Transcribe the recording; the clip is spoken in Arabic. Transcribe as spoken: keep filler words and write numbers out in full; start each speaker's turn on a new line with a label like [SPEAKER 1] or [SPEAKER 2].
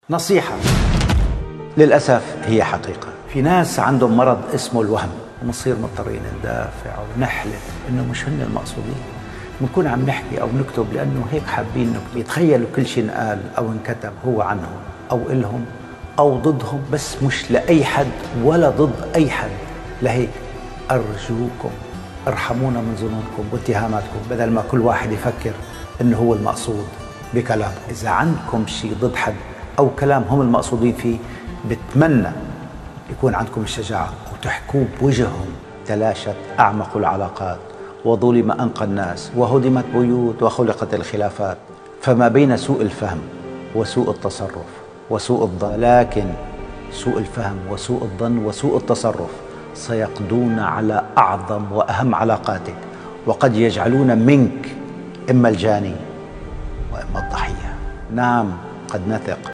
[SPEAKER 1] نصيحة للأسف هي حقيقة. في ناس عندهم مرض اسمه الوهم، ونصير مضطرين ندافع ونحلف إنه مش هن المقصودين. بنكون عم نحكي أو نكتب لأنه هيك حابين نكتب، يتخيلوا كل شيء انقال أو انكتب هو عنهم أو إلهم أو ضدهم، بس مش لأي حد ولا ضد أي حد. لهيك أرجوكم ارحمونا من ظنونكم واتهاماتكم، بدل ما كل واحد يفكر إنه هو المقصود بكلامه. إذا عندكم شيء ضد حد أو كلام هم المقصودين فيه، بتمنى يكون عندكم الشجاعة وتحكوه بوجههم. تلاشت أعمق العلاقات وظلم أنقى الناس وهدمت بيوت وخلقت الخلافات، فما بين سوء الفهم وسوء التصرف وسوء الظن، لكن سوء الفهم وسوء الظن وسوء التصرف سيقضون على أعظم وأهم علاقاتك، وقد يجعلون منك إما الجاني وإما الضحية. نعم، قد نثق